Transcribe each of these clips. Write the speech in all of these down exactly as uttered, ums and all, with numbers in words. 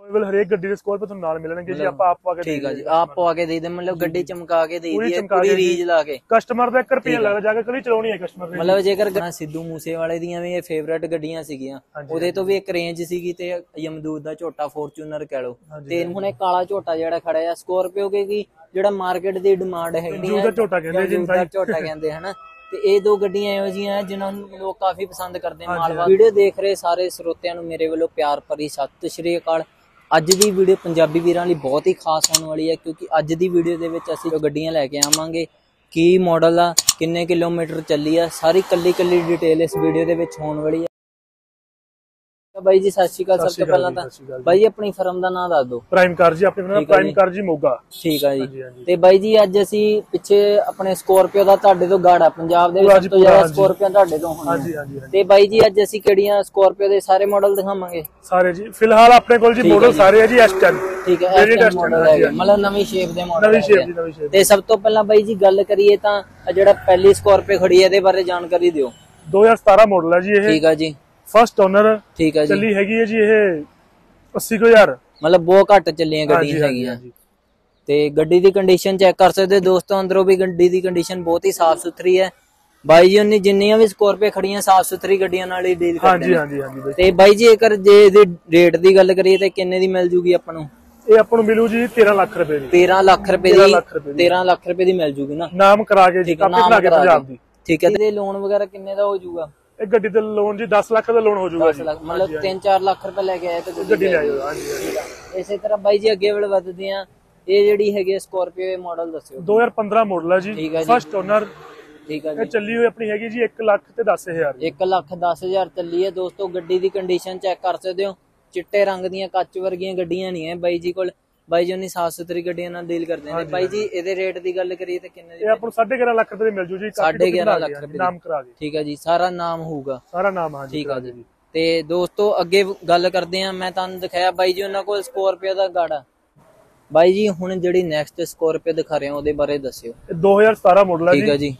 Available ਹਰੇਕ ਗੱਡੀ ਦੇ ਸਕੋਰਪੀਓ ਤੁਹਾਨੂੰ ਨਾਲ ਮਿਲਣਗੇ ਜੀ। ਆਪਾਂ ਆਪ ਪਾ ਕੇ ਠੀਕ ਆ ਜੀ, ਆਪ ਪਵਾ ਕੇ ਦੇ ਦੇ, ਮਤਲਬ ਗੱਡੀ ਚਮਕਾ ਕੇ ਦੇ ਦੀ ਹੈ ਪੂਰੀ ਰੀਜ ਲਾ ਕੇ। ਕਸਟਮਰ ਦਾ ਇੱਕ ਰੁਪਿਆ ਲੱਗਦਾ, ਜਾ ਕੇ ਕਲੀ ਚਲਾਉਣੀ ਹੈ ਕਸਟਮਰ ਨੇ। ਮਤਲਬ ਜੇਕਰ ਸਿੱਧੂ ਮੂਸੇ ਵਾਲੇ ਦੀਆਂ ਵੀ ਇਹ ਫੇਵਰੇਟ ਗੱਡੀਆਂ ਸੀਗੀਆਂ, ਉਹਦੇ ਤੋਂ ਵੀ ਇੱਕ ਰੇਂਜ ਸੀਗੀ ਤੇ ਯਮਦੂਤ ਦਾ ਝੋਟਾ ਫੋਰਚੂਨਰ ਕਹਿ ਲੋ, ਤੇ ਹੁਣ ਇਹ ਕਾਲਾ ਝੋਟਾ ਜਿਹੜਾ ਖੜਾ ਆ ਸਕੋਰਪੀਓ ਕੀ ਜਿਹੜਾ ਮਾਰਕੀਟ ਦੀ ਡਿਮਾਂਡ ਹੈਗੀ ਆ, ਝੋਟਾ ਕਹਿੰਦੇ ਜੀ, ਝੋਟਾ ਕਹਿੰਦੇ ਹਨਾ। ਤੇ ਇਹ ਦੋ ਗੱਡੀਆਂ ਇਹੋ ਜਿਹੀਆਂ ਜਿਨ੍ਹਾਂ ਨੂੰ ਲੋਕ ਕਾਫੀ ਪਸੰਦ ਕਰਦੇ ਆ। ਮਾਲਵਾ ਵੀਡੀਓ ਦੇਖ ਰਹੇ ਸਾਰੇ ਸਰੋਤਿਆਂ ਨੂੰ ਮੇਰੇ ਵੱਲੋਂ ਪਿਆਰ ਭਰੀ ਸਤਿ ਸ਼੍ਰੀ ਅਕਾਲ। ਅੱਜ ਦੀ ਵੀਡੀਓ ਪੰਜਾਬੀ ਵੀਰਾਂ ਲਈ ਬਹੁਤ ਹੀ ਖਾਸ ਹੋਣ ਵਾਲੀ ਹੈ, ਕਿਉਂਕਿ ਅੱਜ ਦੀ ਵੀਡੀਓ ਦੇ ਵਿੱਚ ਅਸੀਂ ਜੋ ਗੱਡੀਆਂ ਲੈ ਕੇ ਆਵਾਂਗੇ, ਕੀ ਮਾਡਲ ਆ, ਕਿੰਨੇ ਕਿਲੋਮੀਟਰ ਚੱਲੀ ਆ, ਸਾਰੀ ਕੱਲੀ ਕੱਲੀ ਡਿਟੇਲ ਇਸ ਵੀਡੀਓ ਦੇ ਵਿੱਚ ਹੋਣ ਵਾਲੀ ਹੈ। ਬਾਈ ਜੀ ਸਤਿ ਸ਼੍ਰੀ ਅਕਾਲ। ਸਭ ਤੋਂ ਪਹਿਲਾਂ ਤਾਂ ਬਾਈ ਆਪਣੀ ਫਰਮ ਦਾ ਨਾਮ ਦੱਸ ਦਿਓ। ਪ੍ਰਾਈਮ ਕਾਰ ਜੀ, ਆਪਣੇ ਪ੍ਰਾਈਮ ਕਾਰ ਜੀ ਮੋਗਾ। ਠੀਕ ਆ ਜੀ। ਤੇ ਬਾਈ ਜੀ ਅੱਜ ਅਸੀਂ ਪਿੱਛੇ ਆਪਣੇ ਸਕੋਰਪੀਓ ਦਾ ਤੁਹਾਡੇ ਤੋਂ ਗਾੜਾ ਪੰਜਾਬ ਦੇ ਵਿੱਚ ਸਭ ਤੋਂ ਜ਼ਿਆਦਾ ਸਕੋਰਪੀਓ ਤੁਹਾਡੇ ਤੋਂ ਹੋਣੀ। ਹਾਂਜੀ ਹਾਂਜੀ। ਤੇ ਬਾਈ ਜੀ ਅੱਜ ਅਸੀਂ ਕਿਹੜੀਆਂ ਸਕੋਰਪੀਓ ਦੇ ਸਾਰੇ ਮਾਡਲ ਦਿਖਾਵਾਂਗੇ? ਸਾਰੇ ਜੀ ਫਿਲਹਾਲ ਆਪਣੇ ਕੋਲ ਜੀ ਮਾਡਲ ਸਾਰੇ ਹੈ ਜੀ ਐਸ ਟੈਨ। ਠੀਕ ਹੈ, ਐਸ ਟੈਨ ਮਾਡਲ ਹੈ, ਮਤਲਬ ਨਵੀਂ ਸ਼ੇਪ ਦੇ ਮਾਡਲ। ਨਵੀਂ ਸ਼ੇਪ ਜੀ, ਨਵੀਂ ਸ਼ੇਪ। ਤੇ ਸਭ ਤੋਂ ਪਹਿਲਾਂ ਬਾਈ ਜੀ ਗੱਲ ਕਰੀਏ ਤਾਂ ਜਿਹੜਾ ਪਹਿਲੀ ਸਕੋਰਪੀਓ ਖੜੀ ਹੈ ਇਹਦੇ ਬਾਰੇ ਜਾਣਕਾਰੀ ਦਿਓ। ਦੋ ਹਜ਼ਾਰ ਸਤਾਰਾਂ ਮਾਡਲ ਹੈ ਜੀ ਇਹ। ਠੀਕ ਆ ਜੀ। First owner. ਠੀਕ ਹੈ ਜੀ। ਚੱਲੀ ਹੈਗੀ ਹੈ ਜੀ ਇਹ ਅੱਸੀ ਹਜ਼ਾਰ, ਮਤਲਬ ਬਹੁਤ ਘੱਟ ਚੱਲੀਆਂ ਗੱਡੀਆਂ ਹੈਗੀਆਂ। ਤੇ ਗੱਡੀ ਦੀ ਕੰਡੀਸ਼ਨ ਚੈੱਕ ਕਰ ਸਕਦੇ ਦੋਸਤੋ, ਅੰਦਰੋਂ ਵੀ ਗੱਡੀ ਦੀ ਕੰਡੀਸ਼ਨ ਬਹੁਤ ਹੀ ਸਾਫ਼ ਸੁਥਰੀ ਹੈ। ਬਾਈ ਜੀ ਉਹਨੇ ਜਿੰਨੀਆਂ ਵੀ ਸਕੋਰਪੀਓ ਖੜੀਆਂ ਸਾਫ਼ ਸੁਥਰੀ ਗੱਡੀਆਂ ਨਾਲ ਹੀ ਡੀਲ ਕਰਦੇ ਨੇ। ਹਾਂਜੀ ਹਾਂਜੀ। ਤੇ ਬਾਈ ਜੀ ਜੇਕਰ ਜੇ ਇਹਦੇ ਰੇਟ ਦੀ ਗੱਲ ਕਰੀਏ ਤੇ ਕਿੰਨੇ ਦੀ ਮਿਲ ਜੂਗੀ ਆਪਾਂ ਨੂੰ? ਇਹ ਆਪਾਂ ਨੂੰ ਮਿਲੂ ਜੀ ਤੇਰਾਂ ਲੱਖ ਰੁਪਏ ਦੀ। ਤੇਰਾਂ ਲੱਖ ਰੁਪਏ ਦੀ ਤੇਰਾਂ ਲੱਖ ਰੁਪਏ ਦੀ ਮਿਲ ਜੂਗੀ ਨਾ, ਨਾਮ ਕਰਾ ਕੇ ਜੀ, ਕਾਪੀ ਬਣਾ ਕੇ ਪੰਜਾਬ ਦੀ। ਠੀਕ ਹੈ। ਤੇ ਲੋਨ ਵਗੈਰਾ ਕਿੰਨੇ ਦਾ ਹੋ ਜਾਊਗਾ? ਇਹ ਗੱਡੀ ਤੇ ਲੋਨ ਜੀ ਦਸ ਲੱਖ ਦਾ ਲੋਨ ਹੋ ਜਾਊਗਾ ਜੀ। ਮਤਲਬ ਤਿੰਨ ਚਾਰ ਲੱਖ ਰੁਪਏ ਲੈ ਕੇ ਆਏ ਤੇ ਗੱਡੀ ਲੈ ਆਇਓ। ਹਾਂਜੀ। ਇਸੇ ਤਰ੍ਹਾਂ ਬਾਈ ਜੀ ਅੱਗੇ ਵੱਲ ਵਧਦੇ ਆ, ਇਹ ਜਿਹੜੀ ਹੈਗੀ ਸਕੋਰਪੀਓ ਇਹ ਮਾਡਲ ਦੱਸਿਓ। ਦੋ ਹਜ਼ਾਰ ਪੰਦਰਾਂ ਮਾਡਲ ਹੈ ਜੀ, ਫਸਟ ਓਨਰ। ਠੀਕ ਹੈ ਜੀ। ਇਹ ਚੱਲੀ ਹੋਈ ਆਪਣੀ ਹੈਗੀ ਜੀ ਇੱਕ ਲੱਖ ਤੇ ਦਸ ਹਜ਼ਾਰ। ਇੱਕ ਲੱਖ ਦਸ ਹਜ਼ਾਰ ਚੱਲੀ ਹੈ ਦੋਸਤੋ। ਗੱਡੀ ਦੀ ਕੰਡੀਸ਼ਨ ਚੈੱਕ ਕਰ ਸਕਦੇ ਹੋ, ਚਿੱਟੇ ਰੰਗ ਦੀਆਂ ਕੱਚ ਵਰਗੀਆਂ ਗੱਡੀਆਂ ਨਹੀਂ ਹੈ ਬਾਈ ਜੀ ਕੋਲ। ਬਾਈ ਜੀ ਉਹਨੀ ਸਾਫ਼ ਸੁਥਰੀ ਗੱਡੀਆਂ ਨਾਲ ਡੀਲ ਕਰਦੇ ਨੇ। ਬਾਈ ਜੀ ਇਹਦੇ ਰੇਟ ਦੀ ਗੱਲ ਕਰੀਏ ਤੇ ਕਿੰਨੇ ਦੀ? ਇਹ ਆਪਾਂ ਨੂੰ ਸਾਢੇ ਗਿਆਰਾਂ ਲੱਖ ਰੁਪਏ ਦੀ ਮਿਲ ਜੂ ਜੀ। ਸਾਢੇ ਗਿਆਰਾਂ ਲੱਖ ਰੁਪਏ ਨਾਮ ਕਰਾ ਕੇ। ਠੀਕ ਹੈ ਜੀ, ਸਾਰਾ ਨਾਮ ਹੋਊਗਾ? ਸਾਰਾ ਨਾਮ। ਹਾਂ ਠੀਕ ਆ ਜੀ। ਤੇ ਦੋਸਤੋ ਅੱਗੇ ਗੱਲ ਕਰਦੇ ਆ, ਮੈਂ ਤੁਹਾਨੂੰ ਦਿਖਾਇਆ ਬਾਈ ਜੀ ਉਹਨਾਂ ਕੋਲ ਸਕੋਰਪੀਓ ਦਾ ਗਾੜਾ। ਬਾਈ ਜੀ ਹੁਣ ਜਿਹੜੀ ਨੈਕਸਟ ਸਕੋਰਪੀਓ ਦਿਖਾ ਰਹੇ ਹੋ ਉਹਦੇ ਬਾਰੇ ਦੱਸਿਓ। ਦੋ ਹਜ਼ਾਰ ਸਤਾਰਾਂ ਮਾਡਲ ਹੈ ਜੀ। ਠੀਕ ਹੈ ਜੀ।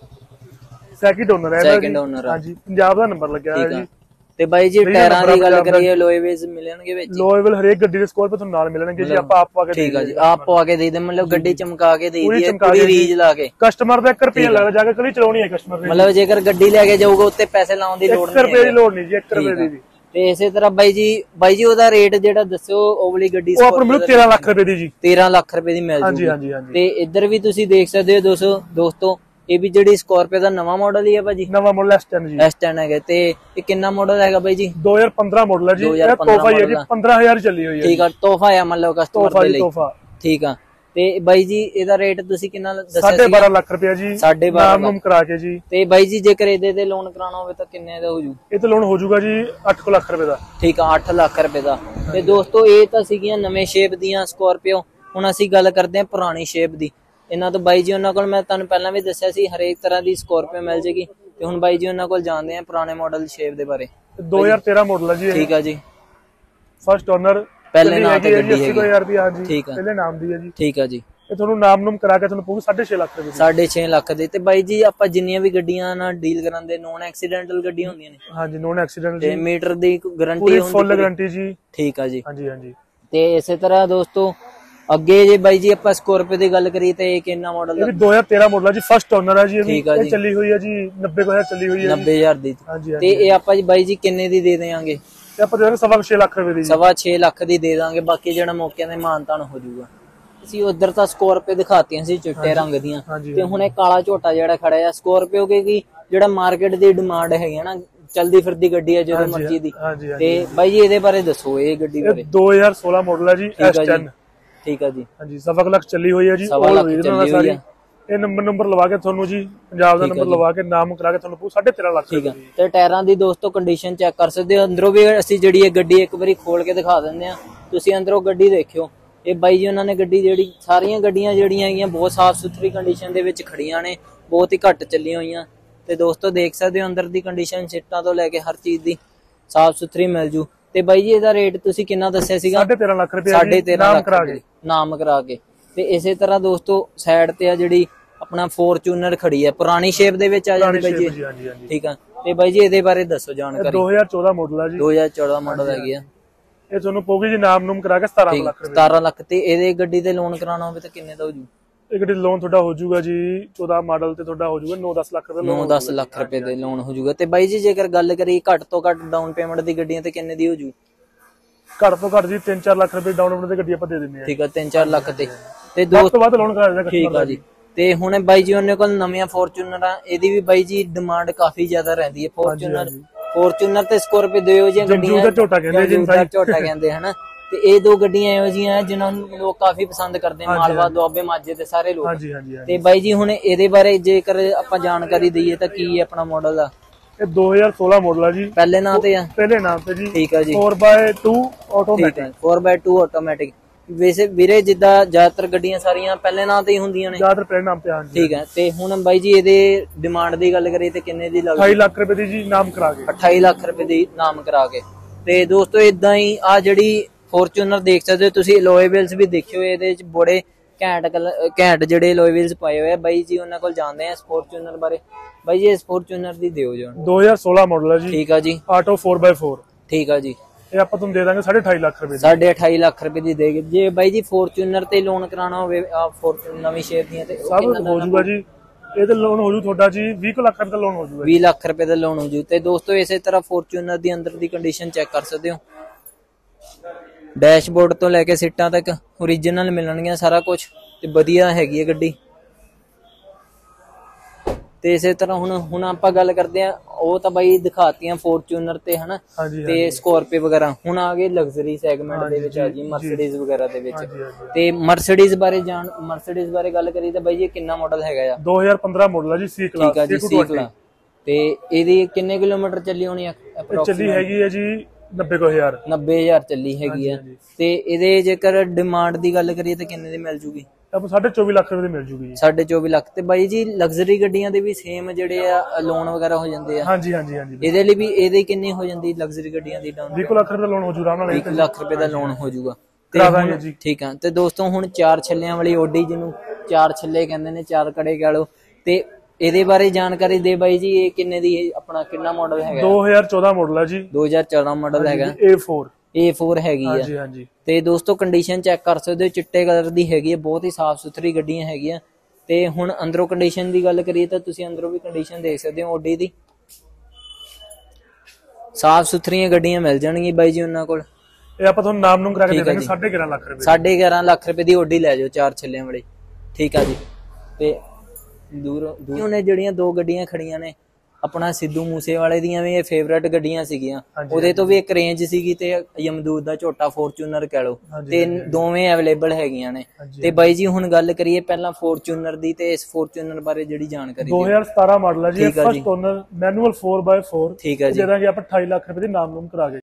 ਸੈਕਿੰਡ ਓਨਰ ਹੈ। Second owner. ਹਾਂਜੀ, ਪੰਜਾਬ ਦਾ ਨੰਬਰ ਲੱਗਿਆ ਹੈ ਜੀ। ਤੇ ਬਾਈ ਜੀ ਟਾਇਰਾਂ ਦੀ ਗੱਲ ਕਰੀਏ ਲੋਏਵੇਜ਼ ਮਿਲਣਗੇ ਵਿੱਚ? ਲੋਏਵੇਲ ਹਰੇਕ ਗੱਡੀ ਦੇ ਸਕੋਰਪੀਓ ਤੁਹਾਨੂੰ ਨਾਲ ਮਿਲਣਗੇ ਜੀ। ਆਪਾਂ ਆਪ ਪਾ ਕੇ। ਠੀਕ ਆ ਜੀ, ਆਪ ਪਵਾ ਕੇ ਦੇ ਦੇ, ਮਤਲਬ ਗੱਡੀ ਚਮਕਾ ਕੇ ਦੇ ਦੀ ਹੈ ਪੂਰੀ ਰੀਜ ਲਾ ਕੇ। ਕਸਟਮਰ ਦਾ ਇੱਕ ਰੁਪਿਆ ਲੱਗਦਾ, ਜਾ ਕੇ ਕਲੀ ਚਲਾਉਣੀ ਹੈ ਕਸਟਮਰ ਨੇ। ਮਤਲਬ ਜੇਕਰ ਗੱਡੀ ਲੈ ਕੇ ਜਾਊਗਾ ਉੱਤੇ ਪੈਸੇ ਲਾਉਣ ਦੀ ਲੋੜ ਨਹੀਂ, ਇੱਕ ਰੁਪਏ ਦੀ ਲੋੜ ਨਹੀਂ ਜੀ, ਇੱਕ ਰੁਪਏ ਦੀ ਵੀ। ਤੇ ਇਸੇ ਤਰ੍ਹਾਂ ਬਾਈ ਜੀ ਬਾਈ ਜੀ ਉਹਦਾ ਰੇਟ ਜਿਹੜਾ ਦੱਸਿਓ, ਉਹ ਵਾਲੀ ਗੱਡੀ ਉਹ ਆਪਾਂ ਨੂੰ ਮਿਲੂ ਤੇਰਾਂ ਲੱਖ ਰੁਪਏ ਦੀ ਜੀ। ਤੇਰਾਂ ਲੱਖ ਰੁਪਏ ਦੀ ਮਿਲ ਜੂਗੀ। ਹਾਂਜੀ ਹਾਂਜੀ। ਤੇ ਇੱਧਰ ਵੀ ਤੁਸੀਂ ਦੇਖ ਸਕਦੇ ਹੋ ਦੋਸਤੋ ਦੋਸਤੋ ਇਹ ਵੀ ਜਿਹੜੀ ਸਕੋਰਪੀਓ ਦਾ ਨਵਾਂ ਮਾਡਲ ਹੀ ਹੈ ਭਾਜੀ। ਨਵਾਂ ਮਾਡਲ ਐਸ ਟੈਨ ਜੀ। ਐਸ ਟੈਨ ਹੈਗਾ। ਤੇ ਇਹ ਕਿੰਨਾ ਮਾਡਲ ਹੈਗਾ ਬਾਈ ਜੀ? ਦੋ ਹਜ਼ਾਰ ਪੰਦਰਾਂ ਮਾਡਲ ਹੈ ਜੀ। ਇਹ ਤੋਹਫਾ ਹੀ ਹੈ ਜੀ, ਪੰਦਰਾਂ ਹਜ਼ਾਰ ਚੱਲੀ ਹੋਈ ਹੈ। ਠੀਕ ਆ, ਤੋਹਫਾ ਹੈ ਮਤਲਬ ਕਸਟਮਰ ਦੇ ਲਈ। ਠੀਕ ਆ। ਤੇ ਬਾਈ ਜੀ ਇਹਦਾ ਰੇਟ ਤੁਸੀਂ ਕਿੰਨਾ ਦੱਸਿਆ? ਸਾਢੇ ਬਾਰਾਂ ਲੱਖ ਰੁਪਏ ਜੀ। ਸਾਢੇ ਬਾਰਾਂ ਨਾਮ ਕਰਾ ਕੇ ਜੀ। ਤੇ ਬਾਈ ਜੀ ਜੇਕਰ ਇਹਦੇ ਤੇ ਲੋਨ ਕਰਾਉਣਾ ਹੋਵੇ ਤਾਂ ਕਿੰਨੇ ਦਾ ਹੋ ਜੂ? ਇਹ ਤੇ ਲੋਨ ਹੋ ਜਾਊਗਾ ਜੀ ਅੱਠ ਲੱਖ ਰੁਪਏ ਦਾ। ਠੀਕ ਆ, ਅੱਠ ਲੱਖ ਰੁਪਏ ਦਾ। ਤੇ ਦੋਸਤੋ ਇਹ ਤਾਂ ਸੀਗੀਆਂ ਨਵੇਂ ਸ਼ੇਪ ਦੀਆਂ ਸਕੋਰਪੀਓ। ਹੁਣ ਅਸੀਂ ਗੱਲ ਕਰਦੇ ਹਾਂ ਪੁਰਾਣੀ ਸ਼ੇਪ ਦੀ। ਇਹਨਾਂ ਤੋਂ ਬਾਈ ਜੀ ਉਹਨਾਂ ਕੋਲ ਮੈਂ ਤੁਹਾਨੂੰ ਪਹਿਲਾਂ ਵੀ ਦੱਸਿਆ ਸੀ ਹਰੇਕ ਤਰ੍ਹਾਂ ਦੀ ਸਕੋਰਪੀਓ ਮਿਲ ਜੇਗੀ। ਤੇ ਹੁਣ ਬਾਈ ਜੀ ਉਹਨਾਂ ਕੋਲ ਜਾਣਦੇ ਆ ਪੁਰਾਣੇ ਮਾਡਲ ਸ਼ੇਪ ਦੇ ਬਾਰੇ। ਦੋ ਹਜ਼ਾਰ ਤੇਰਾਂ ਮਾਡਲ ਹੈ ਜੀ। ਠੀਕ ਆ ਜੀ। ਫਸਟ ਓਨਰ, ਪਹਿਲੇ ਨਾਮ ਤੇ ਗੱਡੀ ਹੈਗੀ। ਅੱਸੀ ਹਜ਼ਾਰ ਰੁਪਏ। ਹਾਂਜੀ ਠੀਕ ਆ, ਪਹਿਲੇ ਨਾਮ ਦੀ ਹੈ ਜੀ। ਠੀਕ ਆ ਜੀ। ਇਹ ਤੁਹਾਨੂੰ ਨਾਮ ਨੂਮ ਕਰਾ ਕੇ ਤੁਹਾਨੂੰ ਪਊ ਸਾਢੇ ਛੇ ਲੱਖ ਰੁਪਏ। ਸਾਢੇ ਛੇ ਲੱਖ ਦੇ। ਤੇ ਬਾਈ ਜੀ ਆਪਾਂ ਜਿੰਨੀਆਂ ਵੀ ਗੱਡੀਆਂ ਨਾਲ ਡੀਲ ਕਰਾਂਦੇ ਨੋਨ ਐਕਸੀਡੈਂਟਲ ਗੱਡੀਆਂ ਹੁੰਦੀਆਂ ਨੇ? ਹਾਂਜੀ, ਨੋਨ ਐਕਸੀਡੈਂਟਲ। ਤੇ ਮੀਟਰ ਦੀ ਗਾਰੰਟੀ ਹੁੰਦੀ? ਫੁੱਲ ਗਾਰੰਟੀ ਜੀ। ਠੀਕ ਆ ਜੀ। ਹਾਂਜੀ ਹਾਂਜੀ। ਤੇ ਇਸੇ ਤਰ੍ਹਾਂ ਦੋਸਤੋ ਅੱਗੇ ਜੇ ਬਾਈ ਜੀ ਆਪਾਂ ਸਕੋਰਪੀਓ ਦੀ ਗੱਲ ਕਰੀਏ ਤੇ ਇਹ ਕਿੰਨਾ ਮਾਡਲ ਹੈ? ਦੋ ਹਜ਼ਾਰ ਤੇਰਾਂ ਮਾਡਲ ਹੈ ਜੀ, ਫਸਟ ਓਨਰ ਹੈ ਜੀ। ਇਹ ਚੱਲੀ ਹੋਈ ਹੈ ਜੀ ਨੱਬੇ ਹਜ਼ਾਰ ਚੱਲੀ ਹੋਈ ਹੈ। ਨੱਬੇ ਹਜ਼ਾਰ ਦੀ। ਤੇ ਇਹ ਆਪਾਂ ਜੀ ਬਾਈ ਜੀ ਕਿੰਨੇ ਦੀ ਦੇ ਦੇਵਾਂਗੇ? ਆਪਾਂ ਦੇ ਦਾਂਗੇ ਸਵਾ ਛੇ ਲੱਖ ਰੁਪਏ ਦੀ। ਸਵਾ ਛੇ ਲੱਖ ਦੀ ਦੇ ਦਾਂਗੇ, ਬਾਕੀ ਜਿਹੜਾ ਮੌਕਿਆਂ ਦੇ ਮਾਨਤਾਨ ਹੋ ਜਾਊਗਾ। ਅਸੀਂ ਉਧਰ ਤਾਂ ਸਕੋਰਪੀਓ ਦਿਖਾਤੀਆਂ ਸੀ ਚਿੱਟੇ ਰੰਗ ਦੀਆਂ, ਤੇ ਹੁਣ ਇਹ ਕਾਲਾ ਝੋਟਾ ਜਿਹੜਾ ਖੜਾ ਆ ਸਕੋਰਪੀਓ ਕੀ ਜਿਹੜਾ ਮਾਰਕੀਟ ਦੀ ਡਿਮਾਂਡ ਹੈਗੀ ਹੈ ਨਾ, ਚਲਦੀ ਫਿਰਦੀ ਗੱਡੀ ਹੈ ਜਦੋਂ ਮਰਜ਼ੀ ਦੀ। ਤੇ ਬਾਈ ਜੀ ਇਹਦੇ ਬਾਰੇ ਦੱਸੋ ਇਹ ਗੱਡੀ ਬਾਰੇ। ਦੋ ਹਜ਼ਾਰ ਸੋਲਾਂ ਮਾਡਲ ਹੈ ਜੀ, ਐਸ ਟੈਨ। ਠੀਕ ਆ ਜੀ। ਹਾਂਜੀ, ਸਵਾ ਲੱਖ ਚੱਲੀ ਹੋਈ ਹੈ ਜੀ। ਇਹ ਨੰਬਰ ਨੰਬਰ ਲਵਾ ਕੇ ਤੁਹਾਨੂੰ ਜੀ ਪੰਜਾਬ ਦਾ ਨੰਬਰ ਲਵਾ ਕੇ ਨਾਮ ਕਰਾ ਕੇ ਤੁਹਾਨੂੰ ਪਊ ਸਾਢੇ ਤੇਰਾਂ ਲੱਖ। ਠੀਕ ਆ। ਤੇ ਟਾਇਰਾਂ ਦੀ ਦੋਸਤੋ ਕੰਡੀਸ਼ਨ ਚੈੱਕ ਕਰ ਸਕਦੇ ਹੋ। ਅੰਦਰੋਂ ਵੀ ਅਸੀਂ ਜਿਹੜੀ ਇਹ ਗੱਡੀ ਇੱਕ ਵਾਰੀ ਖੋਲ ਕੇ ਦਿਖਾ ਦਿੰਦੇ ਆ, ਤੁਸੀਂ ਅੰਦਰੋਂ ਗੱਡੀ ਦੇਖਿਓ। ਇਹ ਬਾਈ ਜੀ ਉਹਨਾਂ ਨੇ ਗੱਡੀ ਜਿਹੜੀ ਸਾਰੀਆਂ ਗੱਡੀਆਂ ਜਿਹੜੀਆਂ ਹੈਗੀਆਂ ਬਹੁਤ ਸਾਫ਼ ਸੁਥਰੀ ਕੰਡੀਸ਼ਨ ਦੇ ਵਿੱਚ ਖੜੀਆਂ ਨੇ, ਬਹੁਤ ਹੀ ਘੱਟ ਚੱਲੀਆਂ ਹੋਈਆਂ। ਤੇ ਦੋਸਤੋ ਦੇਖ ਸਕਦੇ ਹੋ ਅੰਦਰ ਦੀ ਕੰਡੀਸ਼ਨ, ਸੀਟਾਂ ਤੋਂ ਲੈ ਕੇ ਹਰ ਚੀਜ਼ ਦੀ ਸਾਫ਼ ਸੁਥਰੀ ਮਿਲ ਜੂ। ਤੇ ਬਾਈ ਜੀ ਇਹਦਾ ਰੇਟ ਤੁਸੀਂ ਕਿੰਨਾ ਦੱਸਿਆ ਸੀਗਾ? ਸਾਢੇ ਤੇਰਾਂ ਲੱਖ ਰੁਪਏ। ਸਾਢੇ ਤੇਰਾਂ ਲੱਖ ਰੁਪਏ ਨਾਮ ਕਰਾ ਕੇ। ਤੇ ਇਸੇ ਤਰ੍ਹਾਂ ਦੋਸਤੋ ਸਾਈਡ ਤੇ ਆ ਜਿਹੜੀ ਆਪਣਾ ਫੋਰਚੂਨਰ ਖੜੀ ਹੈ, ਪੁਰਾਣੀ ਸ਼ੇਪ ਦੇ ਵਿੱਚ ਆ ਜਾਂਦੀ ਬਾਈ ਜੀ। ਠੀਕ ਆ। ਤੇ ਬਾਈ ਜੀ ਇਹਦੇ ਬਾਰੇ ਦੱਸੋ ਜਾਣਕਾਰੀ। ਦੋ ਹਜ਼ਾਰ ਚੌਦਾਂ ਮਾਡਲ ਹੈ ਜੀ। ਦੋ ਹਜ਼ਾਰ ਚੌਦਾਂ ਮਾਡਲ ਹੈਗੀ ਆ। ਇਹ ਤੁਹਾਨੂੰ ਪਊਗੀ ਜੀ ਨਾਮ ਨੂਮ ਕਰਾ ਕੇ ਸਤਾਰਾਂ ਲੱਖ ਰੁਪਏ। ਸਤਾਰਾਂ ਲੱਖ ਤੇ ਇਹਦੇ ਗੱਡੀ ਤੇ ਲੋਨ ਕਰਾਉਣਾ ਹੋਵੇ ਤਾਂ ਕਿੰਨੇ ਦਾ ਹੋ ਜੂ? ਇਹ ਗੱਡੀ ਲੋਨ ਤੁਹਾਡਾ ਹੋ ਜਾਊਗਾ ਜੀ ਚੌਦਾਂ ਮਾਡਲ ਤੇ ਤੁਹਾਡਾ ਹੋ ਜਾਊਗਾ ਨੌ ਦਸ ਲੱਖ ਰੁਪਏ ਨੌ ਦਸ ਲੱਖ ਰੁਪਏ ਦੇ ਲੋਨ ਹੋ ਜਾਊਗਾ। ਤੇ ਬਾਈ ਜੀ ਜੇਕਰ ਗੱਲ ਕਰੀਏ ਘੱਟ ਤੋਂ ਘੱਟ ਡਾਊਨ ਪੇਮੈਂਟ ਦੀ ਗੱਡੀਆਂ ਤੇ ਕਿੰਨੇ ਦੀ ਹੋ ਜੂ? ਘੱਟ ਤੋਂ ਘੱਟ ਜੀ ਤਿੰਨ ਚਾਰ ਲੱਖ ਰੁਪਏ ਡਾਊਨ ਪੇਮੈਂਟ ਤੇ ਗੱਡੀ ਆਪਾਂ ਦੇ ਦਿੰਦੇ ਆ। ਠੀਕ ਆ, ਤਿੰਨ ਚਾਰ ਲੱਖ ਤੇ ਤੇ ਦੋ ਤੋਂ ਵੱਧ ਲੋਨ ਕਰਾ ਦਿੰਦਾ। ਠੀਕ ਆ ਜੀ। ਤੇ ਹੁਣ ਬਾਈ ਜੀ ਉਹਨਾਂ ਕੋਲ ਨਵੀਆਂ ਫੋਰਚੂਨਰ ਆ, ਇਹਦੀ ਵੀ ਬਾਈ ਜੀ ਡਿਮਾਂਡ ਕਾਫੀ ਜ਼ਿਆਦਾ ਰਹਿੰਦੀ ਹੈ। ਫੋਰਚੂਨਰ ਫੋਰਚੂਨਰ ਤੇ ਸਕੋਰਪੀਓ ਦੋਇਓ ਜਿਹੀਆਂ ਗੱਡੀਆਂ ਝੋਟਾ ਕਹਿੰਦੇ ਜੀ, ਝੋਟਾ ਕਹਿੰਦੇ ਹਨਾ। ਤੇ ਇਹ ਦੋ ਗੱਡੀਆਂ ਇਹੋ ਜਿਹੀਆਂ ਜਿਨ੍ਹਾਂ ਨੂੰ ਲੋਕ ਕਾਫੀ ਪਸੰਦ ਕਰਦੇ ਨੇ, ਮਾਲਵਾ ਦੁਆਬੇ ਮਾਝੇ ਤੇ ਸਾਰੇ ਲੋਕ। ਹਾਂਜੀ ਹਾਂਜੀ। ਤੇ ਬਾਈ ਜੀ ਹੁਣ ਇਹਦੇ ਬਾਰੇ ਜੇਕਰ ਆਪਾਂ ਜਾਣਕਾਰੀ ਦਈਏ ਤਾਂ ਕੀ ਆਪਣਾ ਮਾਡਲ ਆ? ਇਹ ਦੋ ਹਜ਼ਾਰ ਸੋਲਾਂ ਮਾਡਲ ਆ ਜੀ। ਪਹਿਲੇ ਨਾਮ ਤੇ ਆ? ਪਹਿਲੇ ਨਾਮ ਤੇ ਜੀ। ਠੀਕ ਆ ਜੀ। Four by two automatic. Four by two automatic. ਵੈਸੇ ਵੀਰੇ ਜਿੱਦਾਂ ਜ਼ਿਆਦਾਤਰ ਗੱਡੀਆਂ ਸਾਰੀਆਂ ਪਹਿਲੇ ਨਾਮ ਤੇ ਹੀ ਹੁੰਦੀਆਂ ਨੇ? ਜ਼ਿਆਦਾਤਰ ਪਹਿਲੇ ਨਾਮ ਤੇ। ਹਾਂਜੀ ਠੀਕ ਹੈ। ਤੇ ਹੁਣ ਬਾਈ ਜੀ ਇਹਦੇ ਡਿਮਾਂਡ ਦੀ ਗੱਲ ਕਰੀਏ ਤੇ ਕਿੰਨੇ ਦੀ ਲੱਗਦੀ? ਅਠਾਈ ਲੱਖ ਰੁਪਏ ਦੀ ਜੀ ਨਾਮ ਕਰਾ ਕੇ। ਅਠਾਈ ਲੱਖ ਰੁਪਏ ਦੀ ਨਾਮ ਕਰਾ ਕੇ। ਤੇ ਦੋਸਤੋ ਇਦਾਂ ਹੀ ਆ ਜਿਹੜੀ ਫੋਰਚੂਨਰ ਦੇਖ ਸਕਦੇ ਹੋ ਤੁਸੀਂ, ਅਲੋਏ ਵੀਲਸ ਵੀ ਦੇਖਿਓ ਇਹਦੇ ਵਿੱਚ ਬੜੇ ਘੈਂਟ ਘੈਂਟ ਜਿਹੜੇ ਅਲੋਏ ਵੀਲਸ ਪਾਏ ਹੋਏ ਆ। ਬਾਈ ਜੀ ਉਹਨਾਂ ਕੋਲ ਜਾਣਦੇ ਆ ਫੋਰਚੂਨਰ ਬਾਰੇ। ਬਾਈ ਜੀ ਇਸ ਫੋਰਚੂਨਰ ਦੀ ਦਿਓ ਜੀ। ਦੋ ਹਜ਼ਾਰ ਸੋਲਾਂ ਮਾਡਲ ਹੈ ਜੀ। ਠੀਕ ਆ ਜੀ। Auto four by four. ਠੀਕ ਆ ਜੀ। ਇਹ ਆਪਾਂ ਤੁਹਾਨੂੰ ਦੇ ਦਾਂਗੇ ਸਾਢੇ ਅਠਾਈ ਲੱਖ ਰੁਪਏ ਦੀ। ਸਾਢੇ ਅਠਾਈ ਲੱਖ ਰੁਪਏ ਦੀ ਦੇਗੇ। ਜੇ ਬਾਈ ਜੀ ਫੋਰਚੂਨਰ ਤੇ ਲੋਨ ਕਰਾਉਣਾ ਹੋਵੇ ਆ ਫੋਰਚੂਨਰ ਨਵੀਂ ਸ਼ੇਅਰ ਦੀਆਂ ਤੇ ਸਭ ਹੋ ਜਾਊਗਾ ਜੀ। ਇਹਦੇ ਲੋਨ ਹੋ ਜੂ ਤੁਹਾਡਾ ਜੀ ਵੀਹ ਲੱਖ ਰੁਪਏ ਦਾ ਲੋਨ ਹੋ ਜੂਗਾ। ਵੀਹ ਲੱਖ ਰੁਪਏ ਦਾ ਲੋਨ ਹੋ ਜੂ। ਤੇ ਦੋਸਤੋ ਇਸੇ ਤਰ੍ਹਾਂ ਫੋਰਚੂਨਰ ਦੀ ਅੰਦਰ ਦੀ ਕੰਡੀਸ਼ਨ ਚੈੱਕ ਕਰ ਸਕਦੇ ਹੋ। ਡੈਸ਼ਬੋਰਡ ਤੋਂ ਲੈ ਕੇ ਸੀਟਾਂ ਤੱਕ ਓਰੀਜਨਲ ਮਿਲਣਗੀਆਂ ਸਾਰਾ ਕੁਝ ਤੇ ਵਧੀਆ ਹੈਗੀ ਹੈ ਗੱਡੀ। ਤੇ ਇਸੇ ਤਰ੍ਹਾਂ ਹੁਣ ਹੁਣ ਆਪਾਂ ਗੱਲ ਕਰਦੇ ਆ, ਉਹ ਤਾਂ ਬਾਈ ਦਿਖਾਤੀਆਂ ਫੋਰਚੂਨਰ ਤੇ ਹਨਾ ਤੇ ਸਕੋਰਪੀਓ ਵਗੈਰਾ। ਹੁਣ ਆ ਗਏ ਲਗਜ਼ਰੀ ਸੈਗਮੈਂਟ ਦੇ ਵਿੱਚ ਆ ਜੀ ਮਰਸੀਡੀਜ਼ ਵਗੈਰਾ ਦੇ ਵਿੱਚ। ਤੇ ਮਰਸੀਡੀਜ਼ ਬਾਰੇ ਜਾਣ ਮਰਸੀਡੀਜ਼ ਬਾਰੇ ਗੱਲ ਕਰੀ ਤਾਂ ਬਾਈ ਜੀ ਕਿੰਨਾ ਮਾਡਲ ਹੈਗਾ ਆ? ਦੋ ਹਜ਼ਾਰ ਪੰਦਰਾਂ ਮਾਡਲ ਆ ਜੀ। C class. ਠੀਕ ਆ ਜੀ, ਸੀ ਕਲਾਸ। ਤੇ ਇਹਦੀ ਕਿੰਨੇ ਕਿਲੋਮੀਟਰ ਚੱਲੀ ਹੋਣੀ ਆ? ਚੱਲੀ ਹੈਗੀ ਹੈ ਜੀ ਨੱਬੇ ਹਜ਼ਾਰ। ਨੱਬੇ ਹਜ਼ਾਰ ਚੱਲੀ ਹੈਗੀ ਆ। ਤੇ ਇਹਦੇ ਜੇਕਰ ਡਿਮਾਂਡ ਦੀ ਗੱਲ ਕਰੀਏ ਤਾਂ ਕਿੰਨੇ ਦੀ ਮਿਲ ਜੂਗੀ? ਆਪਾਂ ਸਾਢੇ ਚੌਵੀ ਲੱਖ ਰੁਪਏ ਦੀ ਮਿਲ ਜੂਗੀ ਜੀ। ਸਾਢੇ ਚੌਵੀ ਲੱਖ। ਤੇ ਬਾਈ ਜੀ ਲਗਜ਼ਰੀ ਗੱਡੀਆਂ ਦੇ ਵੀ ਸੇਮ ਜਿਹੜੇ ਆ ਲੋਨ ਵਗੈਰਾ ਹੋ ਜਾਂਦੇ ਆ? ਹਾਂਜੀ ਹਾਂਜੀ ਹਾਂਜੀ। ਇਹਦੇ ਲਈ ਵੀ ਇਹਦੇ ਕਿੰਨੀ ਹੋ ਜਾਂਦੀ ਲਗਜ਼ਰੀ ਗੱਡੀਆਂ ਦੀ ਡਾਊਨ? ਵੀਹ ਲੱਖ ਰੁਪਏ ਦਾ ਲੋਨ ਹੋ ਜੂ ਆਰਾਮ ਨਾਲ। ਵੀਹ ਲੱਖ ਰੁਪਏ ਦਾ ਲੋਨ ਹੋ ਜੂਗਾ ਤੇ ਜੀ। ਠੀਕ ਆ। ਤੇ ਦੋਸਤੋ ਹੁਣ ਚਾਰ ਛੱਲਿਆਂ ਵਾਲੀ ਓਡੀ ਜਿਹਨੂੰ ਚਾਰ ਛੱਲੇ ਕਹਿੰਦੇ ਨੇ, ਚਾਰ ਕੜੇ ਕਹਿ ਲਓ, ਤੇ ਇਹਦੇ ਬਾਰੇ ਜਾਣਕਾਰੀ ਦੇ ਬਾਈ ਜੀ। ਇਹ ਕਿੰਨੇ ਦੀ ਆਪਣਾ ਕਿੰਨਾ ਮਾਡਲ ਹੈਗਾ? ਦੋ ਹਜ਼ਾਰ ਚੌਦਾਂ ਮਾਡਲ ਹੈ ਜੀ। ਦੋ ਹਜ਼ਾਰ ਚੌਦਾਂ ਮਾਡਲ ਹੈਗਾ। ਏ ਫੋਰ। ਏ ਫੋਰ ਹੈਗੀ ਆ। ਹਾਂਜੀ ਹਾਂਜੀ। ਤੇ ਦੋਸਤੋ ਕੰਡੀਸ਼ਨ ਚੈੱਕ ਕਰ ਸਕਦੇ ਹੋ, ਚਿੱਟੇ ਕਲਰ ਦੀ ਹੈਗੀ ਹੈ, ਬਹੁਤ ਹੀ ਸਾਫ਼ ਸੁਥਰੀ ਗੱਡੀਆਂ ਹੈਗੀਆਂ। ਤੇ ਹੁਣ ਅੰਦਰੋਂ ਕੰਡੀਸ਼ਨ ਦੀ ਗੱਲ ਕਰੀਏ ਤਾਂ ਤੁਸੀਂ ਅੰਦਰੋਂ ਵੀ ਕੰਡੀਸ਼ਨ ਦੇਖ ਸਕਦੇ ਹੋ ਓਡੀ ਦੀ। ਸਾਫ਼ ਸੁਥਰੀਆਂ ਗੱਡੀਆਂ ਮਿਲ ਜਾਣਗੀਆਂ ਬਾਈ ਜੀ ਉਹਨਾਂ ਕੋਲ। ਇਹ ਆਪਾਂ ਤੁਹਾਨੂੰ ਨਾਮ ਨੂੰ ਕਰਾ ਕੇ ਦੇ ਦਾਂਗੇ ਸਾਢੇ ਗਿਆਰਾਂ ਲੱਖ ਰੁਪਏ। ਸਾਢੇ ਗਿਆਰਾਂ ਲੱਖ ਰੁਪਏ ਦੀ ਓਡੀ ਲੈ ਜਾਓ ਚਾਰ ਛੱਲਿਆਂ ਵਾਲੀ। ਠੀਕ ਆ ਜੀ। ਤੇ ਦੂਰੋਂ ਦੂਰੋਂ ਜਿਹੜੀਆਂ ਦੋ ਗੱਡੀਆਂ ਖੜੀਆਂ ਨੇ ਆਪਣਾ ਸਿੱਧੂ ਮੂਸੇ ਵਾਲੇ ਦੀਆਂ ਵੀ ਇਹ ਫੇਵਰੇਟ ਗੱਡੀਆਂ ਸੀਗੀਆਂ। ਉਹਦੇ ਤੋਂ ਵੀ ਇੱਕ ਰੇਂਜ ਸੀਗੀ ਤੇ ਯਮਦੂਤ ਦਾ ਝੋਟਾ ਫੋਰਚੂਨਰ ਕਹਿ ਲਓ, ਤੇ ਦੋਵੇਂ ਅਵੇਲੇਬਲ ਹੈਗੀਆਂ ਨੇ। ਤੇ ਬਾਈ ਜੀ ਹੁਣ ਗੱਲ ਕਰੀਏ ਪਹਿਲਾਂ ਫੋਰਚੂਨਰ ਦੀ ਤੇ ਇਸ ਫੋਰਚੂਨਰ ਬਾਰੇ ਜਿਹੜੀ ਜਾਣਕਾਰੀ ਦੋ ਹਜ਼ਾਰ ਸਤਾਰਾਂ ਮਾਡਲ ਹੈ ਜੀ। First owner manual four by four. ਠੀਕ ਹੈ ਜੀ। ਜਿਹੜਾ ਕਿ ਆਪਾਂ ਅਠਾਈ ਲੱਖ ਰੁਪਏ ਦੀ ਨਾਮ ਨੂਮ ਕਰਾ ਕੇ